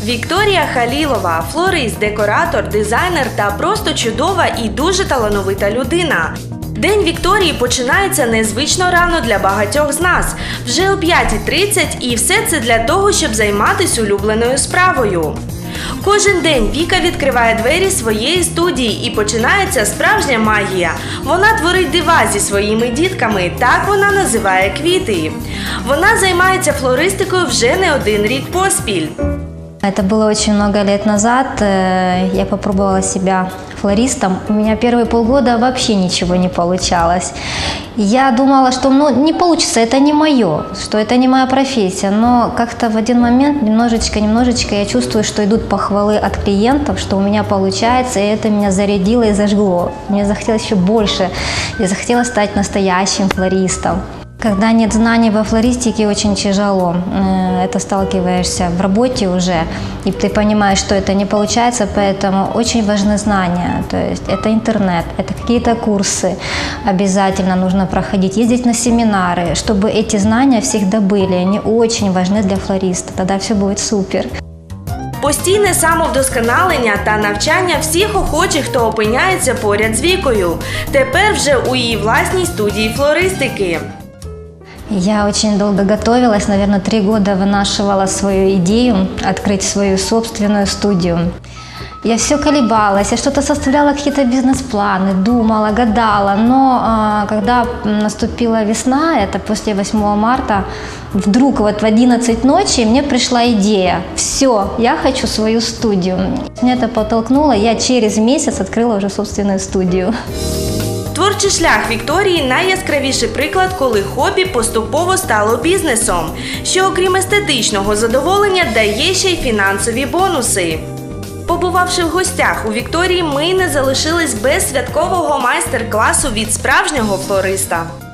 Вікторія Халілова – флорист, декоратор, дизайнер та просто чудова і дуже талановита людина. День Вікторії починається незвично рано для багатьох з нас – вже о 5:30, і все це для того, щоб займатися улюбленою справою. Кожен день Віка відкриває двері своєї студії і починається справжня магія. Вона творить дива зі своїми дітками, так вона називає квіти. Вона займається флористикою вже не один рік поспіль. Это было очень много лет назад. Я попробовала себя флористом. У меня первые полгода вообще ничего не получалось. Я думала, что не получится, это не мое, что это не моя профессия. Но как-то в один момент немножечко я чувствую, что идут похвалы от клиентов, что у меня получается, и это меня зарядило и зажгло. Мне захотелось еще больше. Я захотела стать настоящим флористом. Когда нет знаний во флористике, очень тяжело. Это сталкиваешься в работе уже, и ты понимаешь, что это не получается, поэтому очень важны знания. То есть это интернет, это какие-то курсы обязательно нужно проходить, ездить на семинары, чтобы эти знания всегда были. Они очень важны для флориста, тогда все будет супер. Постійне самовдосконалення та навчання всіх охочих, хто опиняється поряд з Вікою. Тепер вже у її власній студії флористики. Я очень долго готовилась, наверное, 3 года вынашивала свою идею открыть свою собственную студию. Я все колебалась, я что-то составляла, какие-то бизнес-планы, думала, гадала, но когда наступила весна, это после 8 марта, вдруг вот в 11 ночи мне пришла идея: все, я хочу свою студию. Меня это подтолкнуло, я через месяц открыла уже собственную студию. Творчий шлях Вікторії – найяскравіший приклад, коли хобі поступово стало бізнесом, що окрім естетичного задоволення дає ще й фінансові бонуси. Побувавши в гостях у Вікторії, ми не залишились без святкового майстер-класу від справжнього флориста.